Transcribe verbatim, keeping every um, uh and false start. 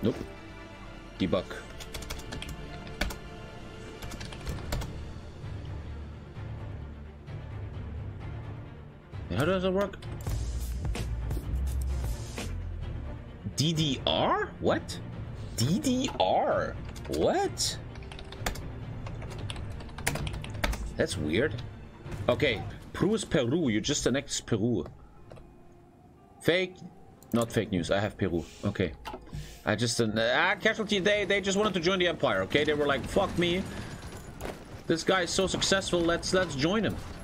Nope. Debug. How does it work? D D R? What? D D R? What? That's weird. Okay, Peru is Peru. You just annexed Peru. Fake, not fake news. I have Peru. Okay, I just uh, ah casualty. They they just wanted to join the empire. Okay, they were like, fuck me. This guy is so successful. Let's let's join him.